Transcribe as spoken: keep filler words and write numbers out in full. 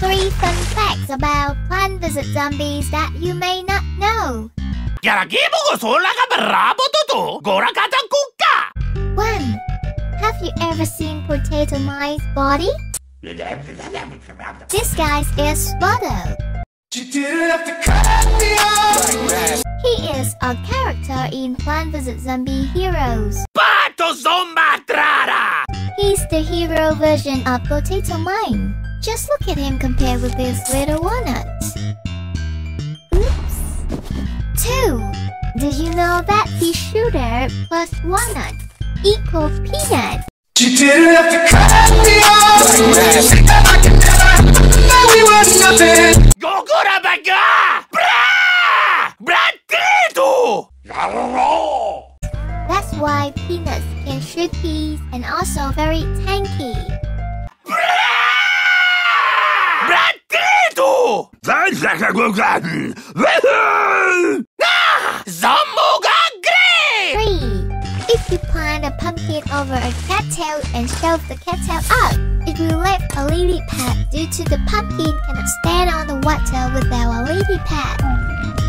Three fun facts about Plant versus. Zombies that you may not know. One. Have you ever seen Potato Mine's body? This guy's is Swallow. He is a character in Plant versus. Zombie Heroes. He's the hero version of Potato Mine. Just look at him compared with this little walnut. Oops. Two. Did you know that pea shooter plus walnut equals peanut? She didn't have to cut me off. We were nothing. Gogura baga! Bra! Bratito! That's why peanuts can shoot peas and also very tanky. Bratito! Zumbão great! Three. If you plant a pumpkin over a cattail and shove the cattail up, it will let a lily pad due to the pumpkin cannot stand on the water without a lily pad.